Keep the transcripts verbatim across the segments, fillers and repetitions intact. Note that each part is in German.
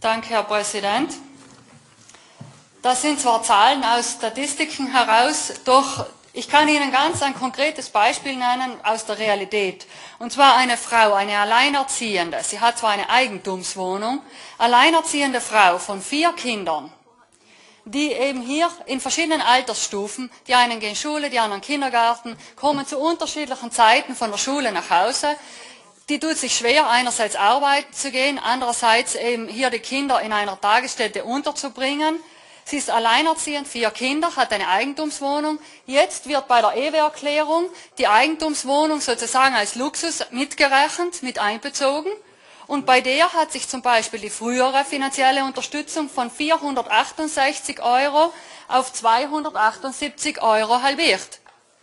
Danke, Herr Präsident. Das sind zwar Zahlen aus Statistiken heraus, doch ich kann Ihnen ganz ein konkretes Beispiel nennen aus der Realität. Und zwar eine Frau, eine Alleinerziehende. Sie hat zwar eine Eigentumswohnung, alleinerziehende Frau von vier Kindern, die eben hier in verschiedenen Altersstufen, die einen gehen Schule, die anderen Kindergarten, kommen zu unterschiedlichen Zeiten von der Schule nach Hause. Die tut sich schwer, einerseits arbeiten zu gehen, andererseits eben hier die Kinder in einer Tagesstätte unterzubringen. Sie ist alleinerziehend, vier Kinder, hat eine Eigentumswohnung. Jetzt wird bei der E W-Erklärung die Eigentumswohnung sozusagen als Luxus mitgerechnet, mit einbezogen. Und bei der hat sich zum Beispiel die frühere finanzielle Unterstützung von vierhundertachtundsechzig Euro auf zweihundertachtundsiebzig Euro halbiert.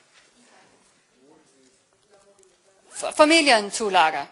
Familienzulage.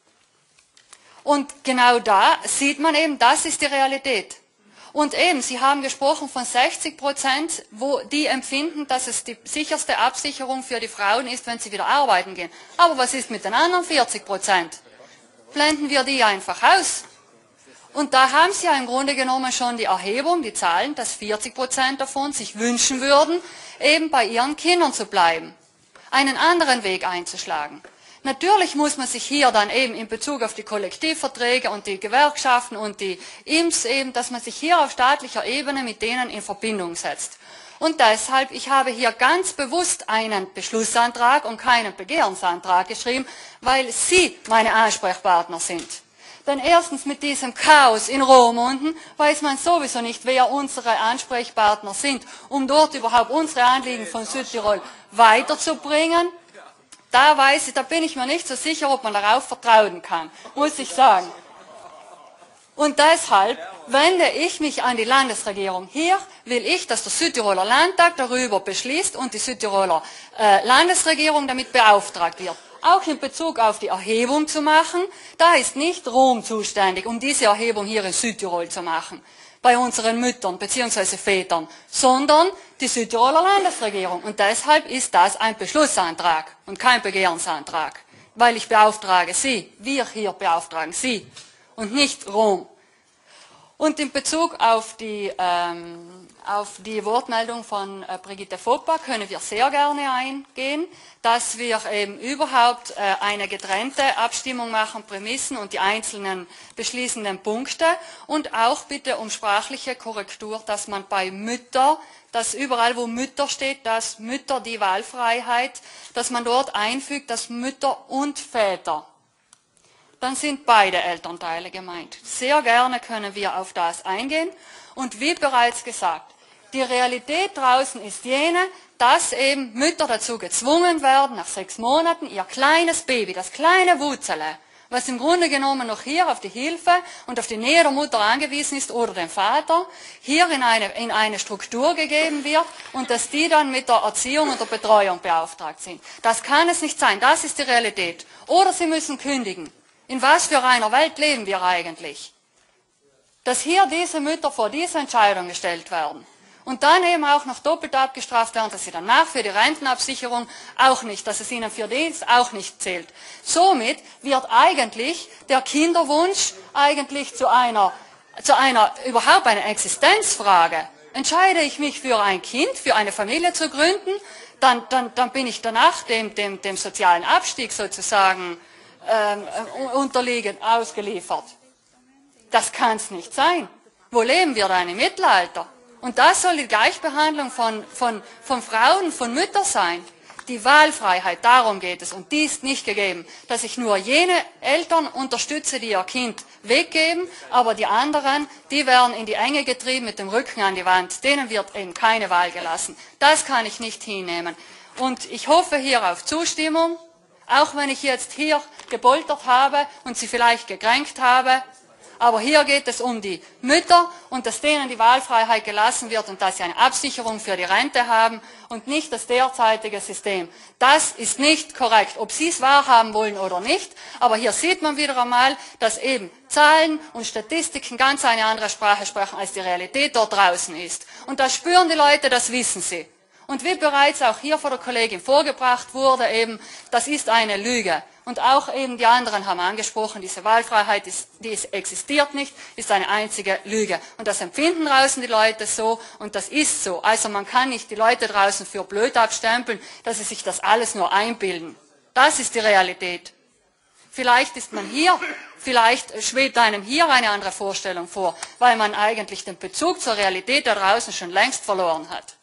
Und genau da sieht man eben, das ist die Realität. Und eben, Sie haben gesprochen von sechzig Prozent, wo die empfinden, dass es die sicherste Absicherung für die Frauen ist, wenn sie wieder arbeiten gehen. Aber was ist mit den anderen vierzig Prozent? Blenden wir die einfach aus. Und da haben Sie ja im Grunde genommen schon die Erhebung, die Zahlen, dass vierzig Prozent davon sich wünschen würden, eben bei ihren Kindern zu bleiben, einen anderen Weg einzuschlagen. Natürlich muss man sich hier dann eben in Bezug auf die Kollektivverträge und die Gewerkschaften und die I M S eben, dass man sich hier auf staatlicher Ebene mit denen in Verbindung setzt. Und deshalb, ich habe hier ganz bewusst einen Beschlussantrag und keinen Begehrensantrag geschrieben, weil Sie meine Ansprechpartner sind. Denn erstens mit diesem Chaos in Rohrmunden weiß man sowieso nicht, wer unsere Ansprechpartner sind, um dort überhaupt unsere Anliegen von Südtirol weiterzubringen. Da weiß ich, da bin ich mir nicht so sicher, ob man darauf vertrauen kann, muss ich sagen. Und deshalb wende ich mich an die Landesregierung. Hier will ich, dass der Südtiroler Landtag darüber beschließt und die Südtiroler äh, Landesregierung damit beauftragt wird. Auch in Bezug auf die Erhebung zu machen, da ist nicht Rom zuständig, um diese Erhebung hier in Südtirol zu machen, bei unseren Müttern bzw. Vätern, sondern die Südtiroler Landesregierung. Und deshalb ist das ein Beschlussantrag und kein Begehrensantrag, weil ich beauftrage Sie, wir hier beauftragen Sie und nicht Rom. Und in Bezug auf die, ähm, auf die Wortmeldung von äh, Brigitte Foppa können wir sehr gerne eingehen, dass wir eben überhaupt äh, eine getrennte Abstimmung machen, Prämissen und die einzelnen beschließenden Punkte und auch bitte um sprachliche Korrektur, dass man bei Mütter, dass überall wo Mütter steht, dass Mütter die Wahlfreiheit, dass man dort einfügt, dass Mütter und Väter. Dann sind beide Elternteile gemeint. Sehr gerne können wir auf das eingehen. Und wie bereits gesagt, die Realität draußen ist jene, dass eben Mütter dazu gezwungen werden, nach sechs Monaten ihr kleines Baby, das kleine Wutzele, was im Grunde genommen noch hier auf die Hilfe und auf die Nähe der Mutter angewiesen ist oder dem Vater, hier in eine, in eine Struktur gegeben wird und dass die dann mit der Erziehung und der Betreuung beauftragt sind. Das kann es nicht sein, das ist die Realität. Oder sie müssen kündigen. In was für einer Welt leben wir eigentlich? Dass hier diese Mütter vor diese Entscheidung gestellt werden und dann eben auch noch doppelt abgestraft werden, dass sie danach für die Rentenabsicherung auch nicht, dass es ihnen für dies auch nicht zählt. Somit wird eigentlich der Kinderwunsch eigentlich zu einer, zu einer überhaupt einer Existenzfrage. Entscheide ich mich für ein Kind, für eine Familie zu gründen, dann, dann, dann bin ich danach dem, dem, dem sozialen Abstieg sozusagen Ähm, unterliegen, ausgeliefert. Das kann es nicht sein. Wo leben wir da im Mittelalter? Und das soll die Gleichbehandlung von, von, von Frauen, von Müttern sein. Die Wahlfreiheit, darum geht es. Und die ist nicht gegeben, dass ich nur jene Eltern unterstütze, die ihr Kind weggeben, aber die anderen, die werden in die Enge getrieben mit dem Rücken an die Wand. Denen wird eben keine Wahl gelassen. Das kann ich nicht hinnehmen. Und ich hoffe hier auf Zustimmung. Auch wenn ich jetzt hier gepoltert habe und Sie vielleicht gekränkt habe, aber hier geht es um die Mütter und dass denen die Wahlfreiheit gelassen wird und dass sie eine Absicherung für die Rente haben und nicht das derzeitige System. Das ist nicht korrekt, ob Sie es wahrhaben wollen oder nicht, aber hier sieht man wieder einmal, dass eben Zahlen und Statistiken ganz eine andere Sprache sprechen, als die Realität dort draußen ist. Und das spüren die Leute, das wissen sie. Und wie bereits auch hier von der Kollegin vorgebracht wurde, eben, das ist eine Lüge. Und auch eben die anderen haben angesprochen, diese Wahlfreiheit, ist, die ist, existiert nicht, ist eine einzige Lüge. Und das empfinden draußen die Leute so und das ist so. Also man kann nicht die Leute draußen für blöd abstempeln, dass sie sich das alles nur einbilden. Das ist die Realität. Vielleicht ist man hier, vielleicht schwebt einem hier eine andere Vorstellung vor, weil man eigentlich den Bezug zur Realität da draußen schon längst verloren hat.